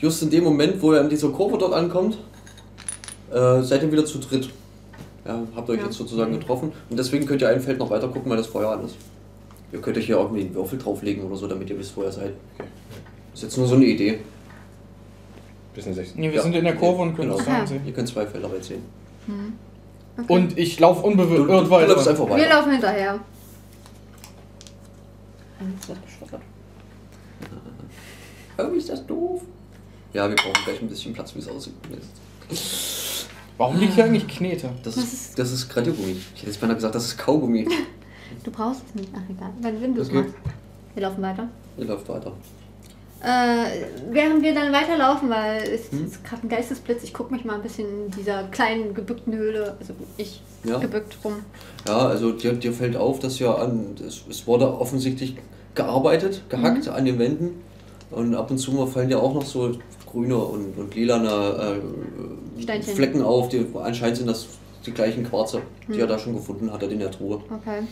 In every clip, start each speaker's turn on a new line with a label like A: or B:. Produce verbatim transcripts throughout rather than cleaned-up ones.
A: just in dem Moment, wo er an dieser Kurve dort ankommt, äh, seid ihr wieder zu dritt. Ja, habt ihr euch
B: Ja.
A: jetzt sozusagen getroffen und deswegen könnt ihr ein Feld noch weiter gucken, weil das Feuer an ist. Ihr könnt euch hier irgendwie einen Würfel drauflegen oder so, damit ihr wisst, wo ihr seid.
C: Okay.
A: Das ist jetzt nur so eine Idee.
C: Bisschen sechzehn.
D: Nee, wir
A: Ja.
D: sind in der Kurve und können
A: Genau.
D: das
B: Okay.
D: dann sehen.
A: Ihr könnt zwei Felder weit sehen.
B: Okay.
D: Und ich laufe
A: Du,
D: unbeirrt
A: du, du läufst
D: weiter.
A: einfach
B: Wir
A: weiter.
B: laufen hinterher. Eins wird geschlottert.
A: Irgendwie ist das doof. Ja, wir brauchen gleich ein bisschen Platz, wie es aussieht.
D: Warum liegt hier eigentlich Knete?
A: Das
B: Was
A: ist,
B: ist-
A: das ist Radiergummi. Ich hätte jetzt beinahe gesagt, das ist Kaugummi.
B: Du brauchst es nicht. Ach egal. Wenn, wenn du es
A: Okay.
B: machst. Wir laufen weiter.
A: Ihr läuft weiter.
B: Äh, während wir dann weiterlaufen, weil es
A: Hm?
B: ist gerade ein Geistesblitz, ich gucke mich mal ein bisschen in dieser kleinen gebückten Höhle, also ich
A: Ja.
B: gebückt rum.
A: Ja, also dir, dir fällt auf, dass ja an, es, es wurde offensichtlich gearbeitet, gehackt an den Wänden und ab und zu mal fallen ja auch noch so grüne und, und lilane äh,
B: Steinchen.
A: Flecken auf, die anscheinend sind das die gleichen Quarze, die er da schon gefunden hat in der Truhe.
B: Okay.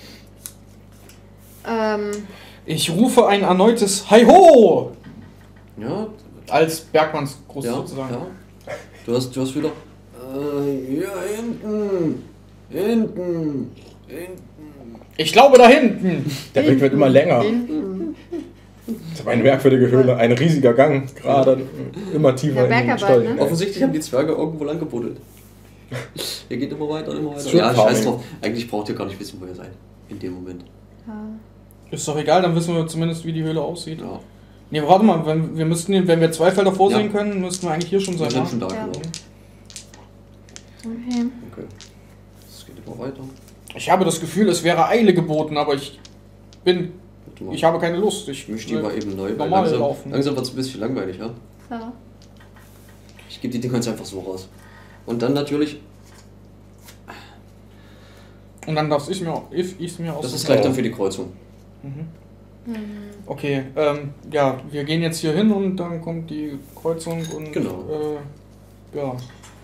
B: Ähm,
D: Ich rufe ein erneutes Hi-Ho!
A: Ja,
D: Als Bergmannsgruß
A: ja,
D: sozusagen.
A: ja. Du hast, du hast wieder. Äh, hier hinten, hinten, hinten.
D: Ich glaube da hinten!
C: Der Weg wird immer länger.
B: hinten.
C: Das war eine merkwürdige Höhle, ein riesiger Gang, gerade immer tiefer
B: Ja,
C: in den
B: Bergarbeit,
C: Stollen.
B: ne?
A: Offensichtlich haben die Zwerge irgendwo lang gebuddelt. Ihr geht immer weiter und immer weiter.
C: Strip
A: Ja,
C: Farming.
A: scheiß drauf. Eigentlich braucht ihr gar nicht wissen, wo ihr seid. In dem Moment.
B: Ja.
D: Ist doch egal, dann wissen wir zumindest, wie die Höhle aussieht.
A: Ja.
D: Nee, warte mal, wenn wir, müssten, wenn wir zwei Felder vorsehen
A: Ja.
D: können, müssten wir eigentlich hier schon
A: Wir
D: sein.
A: sind
D: ne?
A: schon da,
B: Ja.
A: genau.
B: Okay.
A: Okay. Es geht immer weiter.
D: Ich habe das Gefühl, es wäre Eile geboten, aber ich bin.
A: Warte mal.
D: Ich habe keine Lust. Ich
A: Ich mische die mal eben neu. weil
D: normal
A: langsam
D: laufen.
A: langsam wird es ein bisschen langweilig, ja?
B: So.
A: Ich gebe die Dinger jetzt einfach so raus. Und dann natürlich,
D: Und dann darf ich mir, ich, ich mir aus.
A: das ist gleich dann für die Kreuzung.
D: Okay, ähm, ja, wir gehen jetzt hier hin und dann kommt die Kreuzung und.
A: Genau.
D: Äh, ja.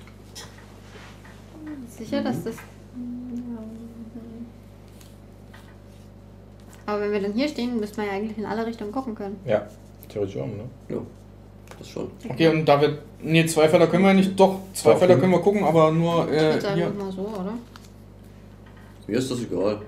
B: Sicher, dass das. Aber wenn wir dann hier stehen, müssten wir ja eigentlich in alle Richtungen gucken können.
C: Ja, theoretisch auch, ne?
A: Ja, das schon.
D: Okay, und da wir. Nee, zwei Felder können wir nicht. Doch, zwei
C: Doch,
D: Felder
C: hin.
D: können wir gucken, aber nur äh,
B: Jetzt
D: hier.
B: einfach mal so, oder?
A: Mir ist das egal.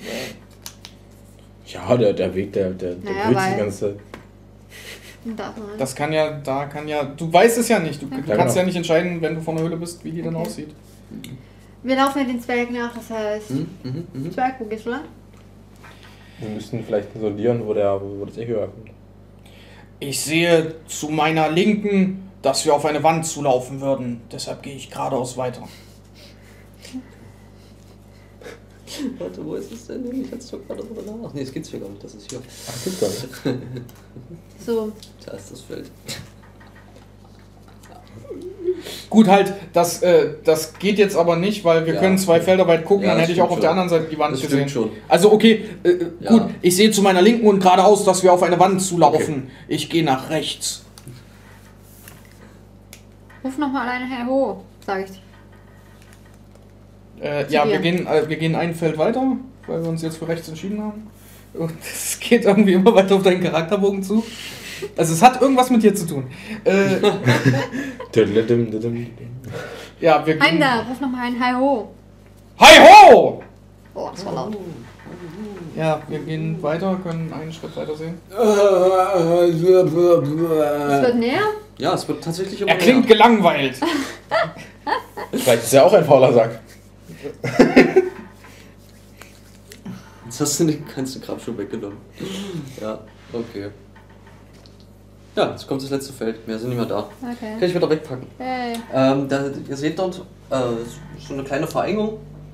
C: Ja, der, der Weg, der, der, der
B: Naja,
C: dreht sich
B: weil-
C: die ganze Zeit.
B: Darf man.
D: Das kann ja, da kann ja. Du weißt es ja nicht. Du, du
C: Ja,
D: kannst
C: genau.
D: ja nicht entscheiden, wenn du vor der Höhle bist, wie die dann
B: Okay.
D: aussieht.
B: Wir laufen ja den Zwerg nach, das heißt.
A: Mhm, mhm, mhm.
B: Zwerg, wo gehst du lang?
C: Wir müssten vielleicht sondieren, wo, der, wo das Echo herkommt.
D: Ich sehe zu meiner Linken, dass wir auf eine Wand zulaufen würden. Deshalb gehe ich geradeaus weiter.
A: Warte, wo ist es denn? Ich hatte es doch gerade drüber nach. Nee, es geht's hier gar nicht. Das ist hier.
C: Ach, gibt's gar nicht.
B: So.
A: Da ist das Feld.
D: Gut, halt, das, äh, das geht jetzt aber nicht, weil wir
A: Ja.
D: können zwei Felder weit gucken,
A: Ja,
D: dann
A: das
D: hätte ich auch auf
A: stimmt
D: der
A: schon.
D: anderen Seite die Wand
A: Das
D: gesehen.
A: stimmt schon.
D: Also okay, äh,
A: Ja.
D: gut, ich sehe zu meiner Linken und geradeaus, dass wir auf eine Wand zulaufen. Ich gehe nach rechts.
B: Ruf nochmal alleine her, ho, sag ich.
D: Äh,
B: Zu
D: ja,
B: dir.
D: wir gehen, äh, wir gehen ein Feld weiter, weil wir uns jetzt für rechts entschieden haben. Und es geht irgendwie immer weiter auf deinen Charakterbogen zu. Also es hat irgendwas mit dir zu tun. Äh,
C: Diddlidim, diddlim.
D: ja, wir
B: Heim
D: gehen...
B: da, ruf nochmal ein Hi ho.
D: Hi ho!
B: Oh, das war laut.
D: Ja, wir gehen weiter, können einen Schritt weiter sehen.
B: Es wird näher?
A: Ja, es wird tatsächlich immer
D: Er klingt
A: näher.
D: gelangweilt.
C: Vielleicht ist er auch ein fauler Sack.
A: Jetzt hast du den ganzen Krabschuh weggenommen. Ja, okay. Ja, jetzt kommt das letzte Feld. Wir sind nicht mehr da.
B: Okay.
A: Kann ich wieder wegpacken.
B: Hey.
A: Ähm, da, ihr seht dort äh, so eine kleine Verengung.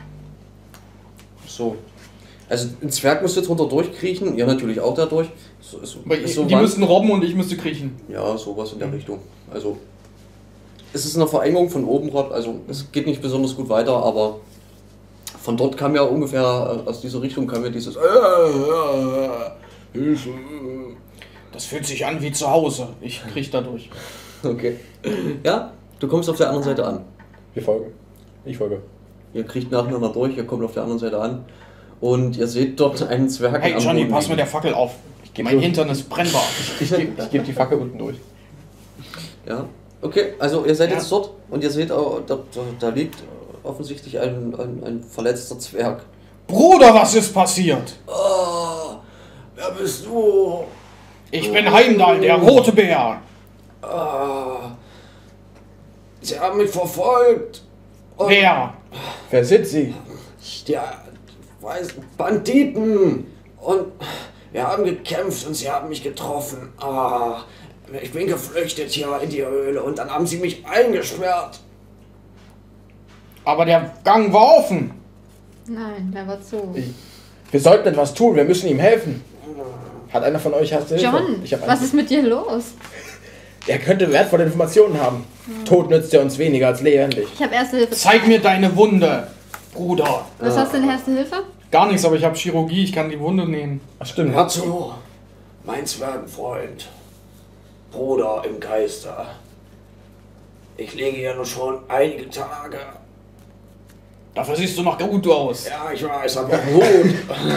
A: So. Also ein Zwerg müsste drunter durchkriechen, ihr natürlich auch da durch. So, ist,
D: Aber
A: ist so
D: die
A: Wand-
D: müssten robben und ich müsste kriechen.
A: Ja, sowas in der Richtung. Also es ist eine Verengung von oben herab, also es geht nicht besonders gut weiter, aber von dort kam ja ungefähr, äh, aus dieser Richtung kam ja dieses äh, äh, Hilfe.
D: Das fühlt sich an wie zu Hause. Ich kriech da durch.
A: Okay. Ja, du kommst auf der anderen Seite an.
C: Wir folgen. Ich folge.
A: Ihr kriegt nacheinander durch, ihr kommt auf der anderen Seite an und ihr seht dort einen Zwerg
D: Hey
A: am
D: Johnny,
A: Boden
D: pass mit
A: liegen.
D: der Fackel auf.
C: geb
D: Mein
C: so-
D: Hintern ist brennbar.
C: Ich gebe ich geb die Fackel unten durch.
A: Ja, okay, also ihr seid
D: Ja.
A: jetzt dort und ihr seht, oh, da, da, da liegt offensichtlich ein, ein, ein verletzter Zwerg.
D: Bruder, was ist passiert?
A: Oh, wer bist du?
D: Ich bin Heimdall, der rote Bär.
A: Ah, sie haben mich verfolgt. Und
D: Wer?
C: Wer sind Sie?
A: ja, weiß, Banditen. Und wir haben gekämpft und sie haben mich getroffen. Ah, ich bin geflüchtet hier in die Höhle und dann haben sie mich eingesperrt.
D: Aber der Gang war offen.
B: Nein, der war zu.
C: Wir sollten etwas tun, wir müssen ihm helfen. Hat einer von euch Erste Hilfe?
B: John,
C: Ich hab
B: was
C: einen.
B: ist mit dir los?
C: Er könnte wertvolle Informationen haben. Tod nützt er uns weniger als lebendig.
B: Ich habe Erste Hilfe.
D: Zeig mir deine Wunde, Bruder.
B: Was hast du in Erste Hilfe?
D: Gar nichts, aber ich habe Chirurgie, ich kann die Wunde nähen.
C: Ach stimmt.
A: Hör zu, mein Zwergenfreund, Bruder im Geiste. Ich liege ja nur schon einige Tage.
D: Dafür siehst du noch gut aus.
A: Ja, ich weiß, aber gut.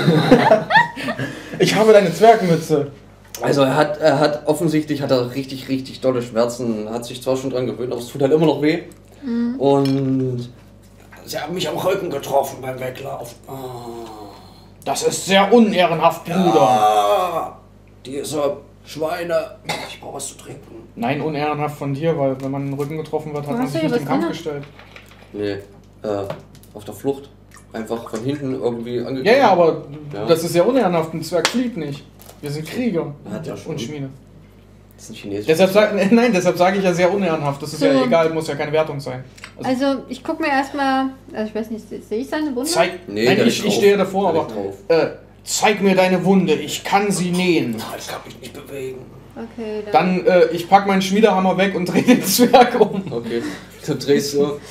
C: Ich habe deine Zwergmütze.
A: Also er hat, er hat offensichtlich hat er richtig, richtig dolle Schmerzen, hat sich zwar schon dran gewöhnt, aber es tut halt immer noch weh. Und sie haben mich am Rücken getroffen beim Weglaufen. Ah.
D: Das ist sehr unehrenhaft, Bruder.
A: Ah, diese Schweine. Ich brauche was zu trinken.
D: Nein, unehrenhaft von dir, weil wenn man den Rücken getroffen wird, hat
B: Wo
D: man
B: hast
D: sich
B: du
D: nicht
B: hier
D: im
B: was
D: Kampf
B: drin?
D: gestellt.
A: Nee, äh, auf der Flucht. Einfach von hinten irgendwie angekommen.
D: Ja, ja, aber
A: Ja.
D: das ist ja unehrenhaft. Ein Zwerg flieht nicht. Wir sind Krieger
A: Hat ja schon.
D: und Schmiede.
A: Das ist ein Chinesisch.
D: Deshalb sag, nein, deshalb sage ich ja sehr unehrenhaft. Das ist
B: So.
D: ja egal, muss ja keine Wertung sein.
B: Also, ich gucke mir erstmal. Also, ich weiß nicht, sehe ich seine Wunde?
D: Zeig,
A: Nee,
D: nein,
A: der
D: ich,
A: liegt
D: ich
A: drauf.
D: stehe davor,
A: Der
D: aber
A: liegt drauf.
D: äh, zeig mir deine Wunde, ich kann sie nähen.
A: Ah, ich kann mich nicht bewegen.
B: Okay, dann.
D: Dann, äh, ich pack meinen Schmiedehammer weg und drehe den Zwerg um.
A: Okay. Du drehst so.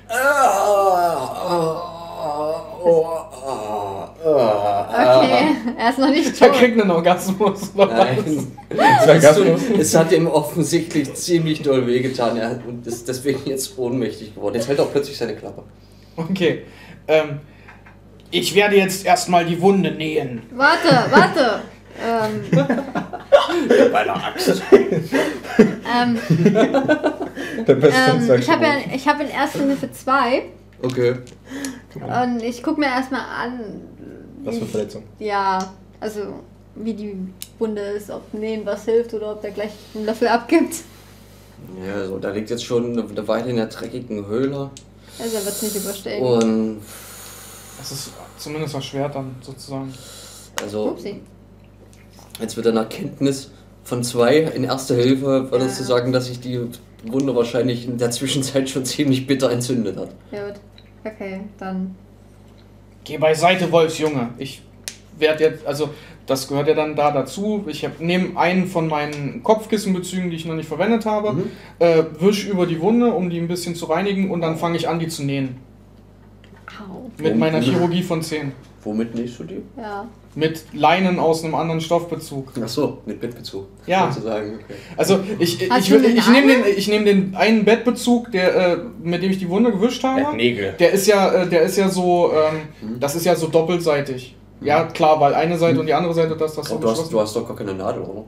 B: Okay, er ist noch nicht
D: Der
B: tot.
D: kriegt einen Orgasmus. Oder was?
A: Nein.
C: Zwergasmus.
A: Es hat ihm offensichtlich ziemlich doll wehgetan. Er hat- und ist deswegen jetzt ohnmächtig geworden. Jetzt hält er plötzlich seine Klappe.
D: Okay. Ähm, ich werde jetzt erstmal die Wunde nähen.
B: Warte, warte. ähm,
A: Bei der Axt.
B: ähm,
C: Der beste
B: ähm,
C: Zwerg.
B: ich habe ja, ich habe in Erste Hilfe zwei
A: Okay.
B: und ich gucke mir erstmal an.
C: Was für
B: wie-
C: Verletzung?
B: Ja, also wie die Wunde ist, ob Nähen was hilft oder ob der gleich einen Löffel abgibt.
A: Ja, also da liegt jetzt schon eine, eine Weile in der dreckigen Höhle.
B: Also er wird es nicht überstehen.
A: Und
D: Das ist zumindest erschwert dann sozusagen.
A: also
B: Upsi.
A: jetzt mit einer Kenntnis von zwei in Erster Hilfe würdest
B: Ja.
A: du sagen, dass sich die Wunde wahrscheinlich in der Zwischenzeit schon ziemlich bitter entzündet hat.
B: Ja, gut. Okay, dann.
D: Geh beiseite, Wolfsjunge. Ich werde jetzt, also das gehört ja dann da dazu. Ich nehme einen von meinen Kopfkissenbezügen, die ich noch nicht verwendet habe,
A: Mhm.
D: äh, wisch über die Wunde, um die ein bisschen zu reinigen und dann fange ich an, die zu nähen.
B: Au.
D: Mit
A: Und-
D: meiner Chirurgie von zehn.
A: Womit nähst du die?
B: Ja.
D: Mit Leinen aus einem anderen Stoffbezug.
A: Ach so, mit Bettbezug.
D: Ja.
A: Sozusagen, okay.
D: Also ich, ich,
B: Hast
D: ich,
B: du
D: will-
B: eine
D: ich nehme
B: Nadel?
D: den, ich nehm den einen Bettbezug, der, äh, mit dem ich die Wunde gewischt
C: Er hat
D: habe.
C: Nägel.
D: Der ist ja, äh, der ist ja so, ähm,
A: Mhm.
D: das ist ja so doppelseitig. Ja, klar, weil eine Seite und die andere Seite, das das so
A: Aber du hast,
D: geschlossen.
A: du hast doch gar keine Nadel, oder?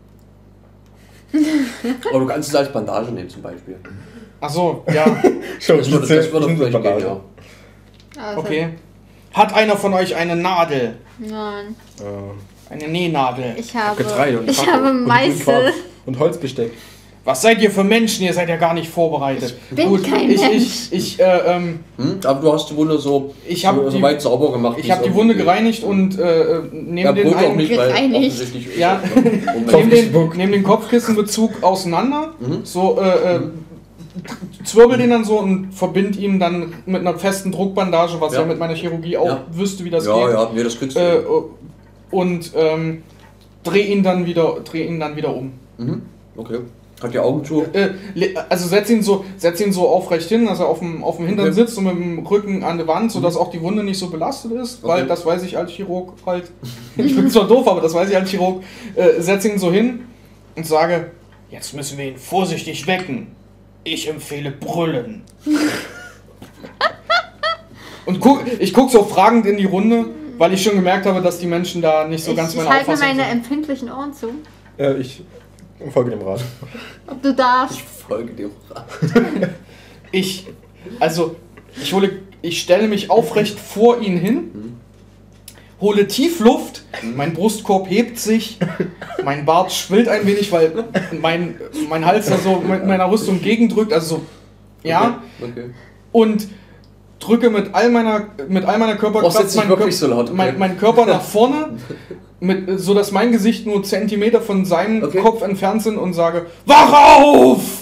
A: Aber du kannst es als Bandage nehmen zum Beispiel.
D: Ach so, ja,
C: Schon,
A: Das würde, das würde vielleicht gehen, ja.
B: Also,
D: okay. Hat einer von euch eine Nadel?
B: Nein.
C: Äh,
D: Eine Nähnadel?
B: Ich habe.
C: Getreide und
B: ich
C: Fackel
B: habe
C: und
B: Meißel.
C: Quarz und Holzbesteck.
D: Was seid ihr für Menschen? Ihr seid ja gar nicht vorbereitet.
B: Ich bin kein
D: ich,
B: Mensch.
D: ich, ich, äh, ähm,
A: Hm? Aber du hast die Wunde so,
D: Ich hab
A: so, so
D: die-
A: weit sauber gemacht.
D: ich habe die Wunde gereinigt und äh, nehme
A: Ja,
D: den,
A: Brot auch
D: einen-
A: nicht, weil
B: gereinigt.
A: offensichtlich
D: Ja.
A: ist das- Moment.
D: nehm den, nehm den Kopfkissenbezug auseinander,
A: Mhm.
D: so äh, äh, zwirbel den dann so und verbind ihn dann mit einer festen Druckbandage, was
A: Ja.
D: ja, mit meiner Chirurgie auch
A: Ja.
D: wüsste, wie das
A: Ja,
D: geht.
A: ja, nee, das kriegst du.
D: Äh, und ähm, dreh ihn dann wieder, dreh ihn dann wieder um.
A: mhm. Okay. Hat die Augen zu.
D: Äh, le- also setz ihn so, setz ihn so aufrecht hin, dass er auf dem, auf dem Hintern
A: Okay.
D: sitzt und mit dem Rücken an der Wand, sodass auch die Wunde nicht so belastet ist, weil
A: Okay.
D: das weiß ich als Chirurg halt. Ich bin zwar doof, aber das weiß ich als Chirurg. Äh, setz ihn so hin und sage, jetzt müssen wir ihn vorsichtig wecken. Ich empfehle brüllen. Und guck, ich gucke so fragend in die Runde, weil ich schon gemerkt habe, dass die Menschen da nicht so ganz
B: ich
D: meine
B: ich halte mir
D: Auffassung
B: meine
D: sind.
B: empfindlichen Ohren zu.
C: Äh, ich Folge dem Rat.
B: Ob du darfst.
A: Ich folge dem Rat.
D: Ich, also, ich hole, ich stelle mich aufrecht vor ihn hin, hole tief Luft, mein Brustkorb hebt sich, mein Bart schwillt ein wenig, weil mein, mein Hals da so mit meiner Rüstung gegendrückt, also so, ja,
A: Okay. okay.
D: und drücke mit all meiner, mit all meiner
A: Brauchst
D: Körperkraft
A: jetzt nicht
D: meinen,
A: wirklich
D: Kör-
A: so laut, okay.
D: mein, meinen Körper nach vorne, mit, so dass mein Gesicht nur Zentimeter von seinem
A: Okay.
D: Kopf entfernt sind und sage, wach auf!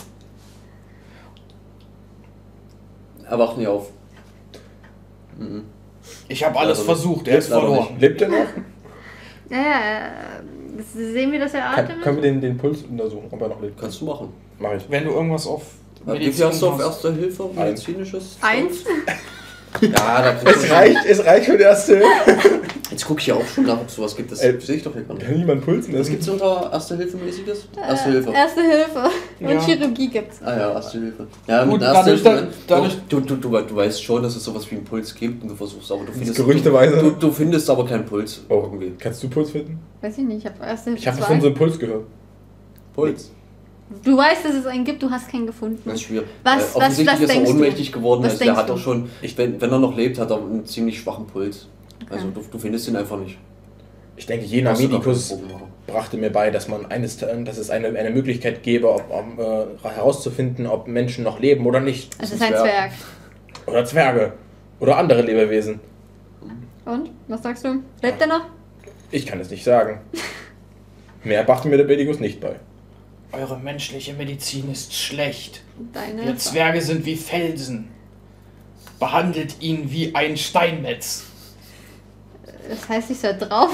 A: Er wacht nie auf. Mhm.
D: Ich habe alles
A: Also,
D: versucht, er ist
A: leider
D: verloren.
C: Lebt er noch?
B: Ja, ja, äh, sehen wir, dass er
C: Kann,
B: atmet?
C: können wir den, den Puls untersuchen, ob er noch lebt?
A: Kannst du machen.
C: Mach ich.
D: Wenn du irgendwas auf
A: Wie viel hast du auf
D: hast.
A: Erste Hilfe? Medizinisches?
B: Eins?
A: Ja, da kriegst
C: Es
A: du
C: reicht, es reicht für die erste.
A: Jetzt gucke ich ja auch schon nach, ob es sowas gibt. Das
C: Ey.
A: sehe ich doch hier gar nicht.
C: Kann niemand pulsen
A: Was
C: lassen?
A: gibt es unter Erste Hilfe mäßiges?
B: Äh,
A: Erste Hilfe.
B: Erste Hilfe. Und
D: Ja.
B: Chirurgie gibt's.
A: Ah ja, Erste Hilfe. Ja,
D: Gut,
A: mit Erste
D: dadurch,
A: Hilfe.
D: da- dadurch-
A: du, du, du, du weißt schon, dass es sowas wie einen Puls gibt und du versuchst, aber du findest.
C: gerüchteweise.
A: Du, du findest aber keinen Puls.
C: Oh,
A: Irgendwie.
C: kannst du Puls finden?
B: Weiß ich nicht, ich habe Erste Hilfe
C: Ich habe
B: zwei.
C: von so einem Puls gehört.
A: Puls.
B: Du weißt, dass es einen gibt, du hast keinen gefunden.
A: Das ist schwierig.
B: Was-
A: äh,
B: was-
A: offensichtlich
B: was
A: ist er
B: denkst du?
A: ohnmächtig geworden.
B: Was
A: Also der
B: denkst
A: hat
B: du?
A: doch schon, ich, wenn, wenn er noch lebt, hat er einen ziemlich schwachen Puls. Also
B: Okay.
A: du, du findest ihn einfach nicht.
C: Ich denke, jener
A: Brauchst du doch
C: Medikus
A: keine Proben machen.
C: brachte mir bei, dass man eines, dass es eine, eine Möglichkeit gäbe, ob, um, äh, herauszufinden, ob Menschen noch leben oder nicht.
B: Es ist
A: ein
B: ein
A: Zwerg.
B: Zwerg.
C: Oder Zwerge. Oder andere Lebewesen.
B: Und? Was sagst du? Lebt er noch?
C: Ich kann es nicht sagen. Mehr brachte mir der Medikus nicht bei.
D: Eure menschliche Medizin ist schlecht.
B: Deine.
D: Wir Zwerge sind wie Felsen. Behandelt ihn wie ein Steinmetz.
B: Das heißt, ich soll drauf.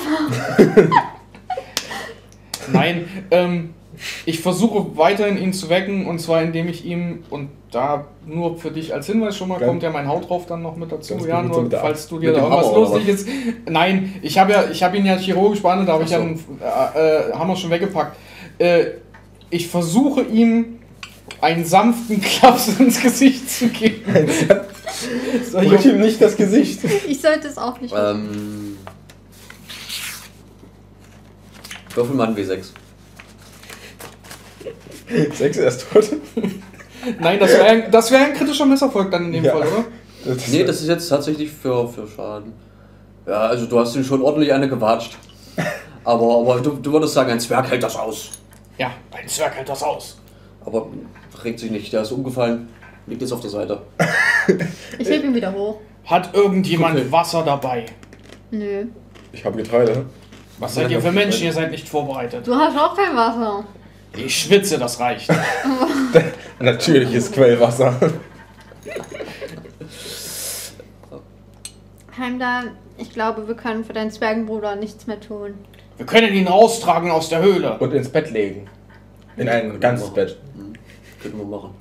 D: Nein, ähm, ich versuche weiterhin ihn zu wecken und zwar indem ich ihm, und da nur für dich als Hinweis schon mal,
C: Ganz-
D: kommt ja mein Haut drauf dann noch mit dazu,
C: Ganz
D: ja,
C: gut,
D: nur
C: mit der
D: falls du dir
A: mit
D: da
A: dem
D: irgendwas
A: Hammer, oder
D: Lustiges... Nein, ich habe ja, ich habe ihn ja chirurgisch behandelt, da habe ich
A: Ach
D: ja
A: so.
D: einen äh, Hammer schon weggepackt. Äh, ich versuche ihm einen sanften Klaps ins Gesicht zu geben. Soll ich
C: Brich ihm nicht das Gesicht.
B: Ich sollte es auch nicht.
A: Ähm. Würfel mal ein W sechs.
C: Sechs er ist tot.
D: Nein, das wäre ein, das wär ein kritischer Misserfolg dann in dem
C: Ja.
D: Fall, oder?
C: Das
A: Nee, das ist jetzt tatsächlich für, für Schaden. Ja, also du hast ihn schon ordentlich eine gewatscht. Aber, aber du, du würdest sagen, ein Zwerg hält das aus.
D: Ja, ein Zwerg hält das aus.
A: Aber regt sich nicht, der ist umgefallen, liegt jetzt auf der Seite.
B: Ich heb ihn wieder hoch.
D: Hat irgendjemand
A: Okay.
D: Wasser dabei?
B: Nö.
C: Ich habe Getreide.
D: Was seid ihr für Menschen? Ihr seid nicht vorbereitet.
B: Du hast auch kein Wasser.
D: Ich schwitze, das reicht.
C: Natürliches Quellwasser.
B: Heimdall, ich glaube, wir können für deinen Zwergenbruder nichts mehr tun.
D: Wir können ihn raustragen aus der Höhle.
C: Und ins Bett legen. In ein ganzes Bett.
A: Hm. Könnten wir machen.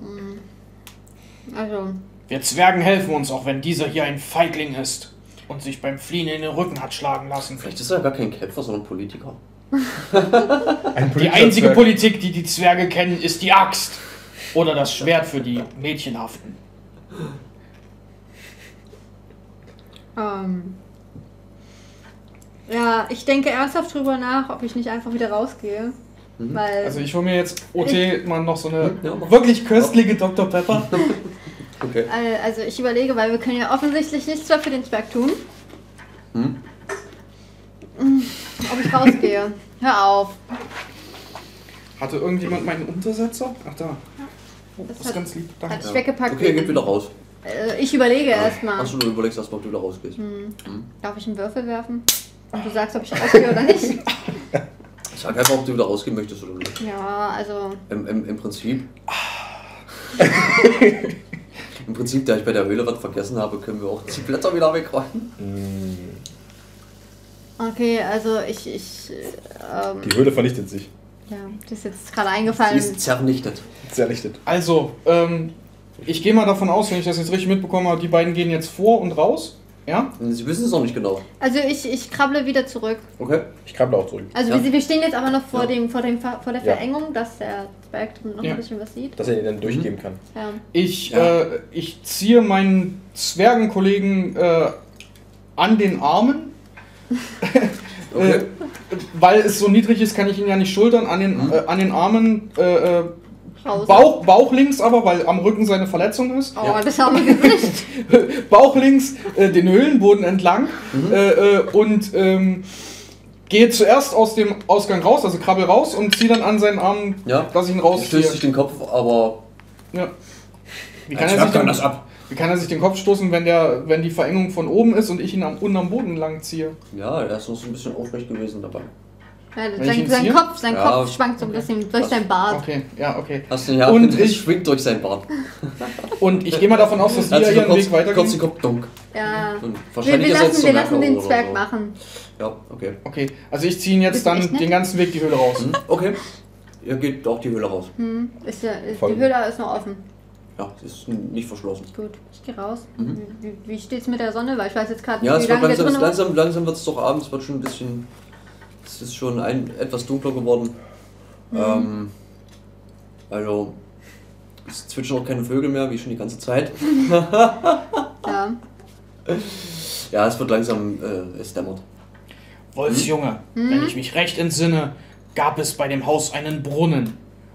B: Also,
D: Wir Zwergen helfen uns, auch wenn dieser hier ein Feigling ist und sich beim Fliehen in den Rücken hat schlagen lassen.
A: Vielleicht ist er gar kein Kämpfer, sondern Politiker.
C: Ein
D: Die einzige
C: Zwerg.
D: Politik, die die Zwerge kennen, ist die Axt. Oder das Schwert für die Mädchenhaften.
B: ähm. Ja, ich denke ernsthaft drüber nach, ob ich nicht einfach wieder rausgehe. Weil.
D: Also ich hole mir jetzt O T mal noch so eine
A: Ja, mach.
D: wirklich köstliche Doktor Pepper.
A: Okay.
B: Äh, Also ich überlege, weil wir können ja offensichtlich nichts mehr für den Zwerg tun.
A: Hm?
B: Ob ich rausgehe. Hör auf.
D: Hatte irgendjemand meinen Untersetzer? Ach da.
B: Das
D: Das ist
B: hat,
D: ganz lieb. Danke.
B: hat ich weggepackt.
A: Okay, geht wieder raus.
B: Äh, ich überlege erstmal.
A: Achso, du überlegst erstmal, ob du wieder rausgehst.
B: Darf ich einen Würfel werfen? Und du sagst, ob ich rausgehe oder nicht?
A: Sag einfach, ob du wieder rausgehen möchtest oder nicht.
B: Ja, also.
A: Im, im, im Prinzip. Im Prinzip, da ich bei der Höhle was vergessen habe, können wir auch die Blätter wieder wegräumen.
B: Okay, also ich. ich ähm,
C: Die Höhle vernichtet sich.
B: ja, das ist jetzt gerade
A: Sie
B: eingefallen.
A: ist zernichtet.
C: Zernichtet.
D: Also, ähm, ich gehe mal davon aus, wenn ich das jetzt richtig mitbekommen habe, die beiden gehen jetzt vor und raus. Ja?
A: Sie wissen es noch nicht genau.
B: Also ich, ich krabble wieder zurück.
A: Okay?
C: Ich krabble auch zurück.
B: Also
A: Ja.
B: wir, wir stehen jetzt aber noch vor,
A: Ja.
B: dem, vor, dem, Ver- vor der
C: Ja.
B: Verengung, dass der Zwerg noch
D: Ja.
B: ein bisschen was sieht.
C: Dass er ihn dann durchgeben kann.
B: Ja.
D: Ich,
A: Ja.
D: äh, ich ziehe meinen Zwergenkollegen äh, an den Armen
A: Okay.
D: Äh, weil es so niedrig ist, kann ich ihn ja nicht schultern. An den,
A: Mhm.
D: äh, an den Armen, äh, äh,
B: Pause.
D: Bauch, Bauch links aber, weil am Rücken seine Verletzung ist.
B: Oh,
A: Ja.
B: das arme Gesicht.
D: Bauch links äh, den Höhlenboden entlang
A: Mhm.
D: äh, äh, und ähm, gehe zuerst aus dem Ausgang raus, also krabbel raus und ziehe dann an seinen Armen,
A: Ja.
D: dass ich ihn
A: Er
D: rausziehe.
A: stößt sich den Kopf, aber
D: Ja. Wie
C: Als
D: kann, er
C: Zwerg
D: sich
C: kann
D: denn,
C: das ab.
D: wie kann er sich den Kopf stoßen, wenn, der, wenn die Verengung von oben ist und ich ihn am, unten am Boden lang ziehe?
A: ja, er ist noch so ein bisschen aufrecht gewesen dabei.
B: Ja,
D: Wenn ich
B: sein,
D: ihn
B: sein
D: ziehe?
B: Kopf, sein
A: Ja.
B: Kopf schwankt so ein bisschen durch sein Bart.
D: Okay, ja, okay.
A: Hast du ja,
D: Und
A: es
D: ich-
A: schwingt durch sein Bart.
D: Und ich gehe mal davon aus, dass die
A: Hat
D: ja
A: sich nur
D: ihren
A: kurz,
D: Weg weitergehen.
A: kurz den Kopf dunk.
B: Ja.
A: Und
B: Wir,
A: wahrscheinlich
B: wir
A: ist er jetzt
B: lassen,
A: so
B: wir lassen den
A: Merkur
B: Zwerg
A: oder so.
B: machen.
A: Ja, okay.
D: Okay, also ich ziehe ihn jetzt
B: Bist du
D: dann
B: echt nett?
D: den ganzen Weg die Höhle raus.
A: Hm, okay. Ihr geht auch die Höhle raus.
B: Hm. Ist ja, ist,
C: Voll.
B: die Höhle ist noch offen.
A: Ja, sie ist nicht verschlossen.
B: Gut, ich gehe raus.
A: Mhm.
B: Wie, wie steht's mit der Sonne? Weil ich weiß jetzt gerade
A: Ja,
B: nicht,
A: es
B: wie
A: wird
B: lange wir
A: langsam,
B: drin waren.
A: langsam, langsam wird es doch abends, es wird schon ein bisschen. Es ist schon ein, etwas dunkler geworden. Ähm, also, es zwitschern auch keine Vögel mehr, wie schon die ganze Zeit.
B: Ja.
A: Ja, es wird langsam, äh, es dämmert.
D: Wolfsjunge, wenn ich mich recht entsinne, gab es bei dem Haus einen Brunnen.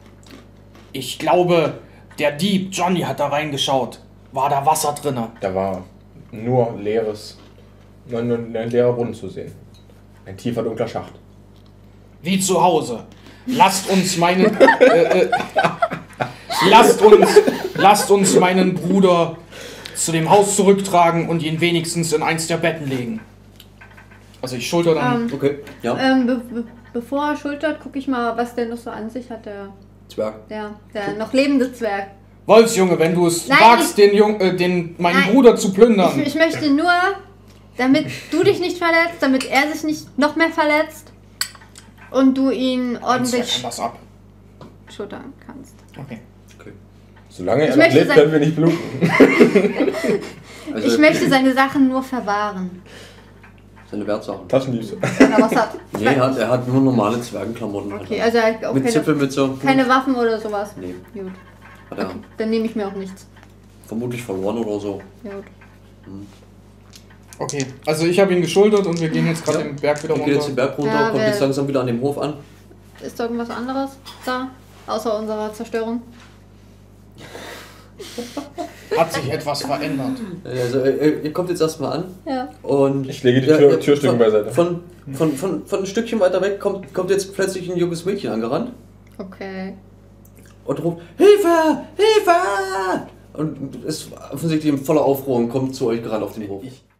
D: Ich glaube, der Dieb Johnny hat da reingeschaut. War da Wasser drinne?
C: Da war nur leeres, nur nur ein leerer Brunnen zu sehen. Ein tiefer, dunkler Schacht.
D: Wie zu Hause. Lasst uns meinen. Äh, äh, lasst uns. Lasst uns meinen Bruder zu dem Haus zurücktragen und ihn wenigstens in eins der Betten legen. Also ich schulter dann.
B: Ähm,
A: Okay, ja,
B: ähm, be be bevor er schultert, gucke ich mal, was der noch so an sich hat, der,
A: Zwerg.
B: der, der noch lebende Zwerg.
D: Wolfsjunge, wenn du es
B: Nein,
D: wagst,
B: ich-
D: den, Jung, äh, den meinen
B: Nein.
D: Bruder zu plündern.
B: Ich, ich möchte nur, damit du dich nicht verletzt, damit er sich nicht noch mehr verletzt und du ihn
D: Ein Zwerg
B: ordentlich
D: kann das ab.
B: schultern kannst.
D: Okay.
A: Okay.
C: Solange
B: Ich
C: er noch
B: möchte
C: lebt,
B: sein-
C: können wir nicht bluten.
A: Also,
B: Ich möchte seine Sachen nur verwahren,
A: seine Wertsachen.
C: Taschendiebstahl.
B: wenn er was hat.
A: Nee, er hat, er hat nur normale Zwergenklamotten. hat
B: Okay,
A: er.
B: also er hat auch
A: Mit
B: keine,
A: Zipfelmütze.
B: keine Waffen oder sowas.
A: Nee,
B: Gut,
A: hat er
B: okay, dann nehme ich mir auch nichts.
A: vermutlich verloren oder so.
B: Gut.
D: Okay, also ich habe ihn geschultert und wir gehen jetzt gerade
A: Ja.
D: den Berg wieder
A: Er geht jetzt den
D: runter.
A: Berg runter,
B: Ja,
A: kommt
B: wer-
A: jetzt langsam wieder an dem Hof an.
B: Ist da irgendwas anderes da, außer unserer Zerstörung?
D: Hat sich etwas verändert.
A: Also, ihr, ihr kommt jetzt erstmal an
B: Ja.
A: und.
C: Ich lege die Tür-
A: ja,
C: Türstücken
A: von,
C: beiseite.
A: Von, von, von, von ein Stückchen weiter weg kommt, kommt jetzt plötzlich ein junges Mädchen angerannt
B: Okay.
A: und ruft: Hilfe! Hilfe! Und ist offensichtlich in voller Aufruhr und kommt zu euch gerade auf den Hof.
C: Ich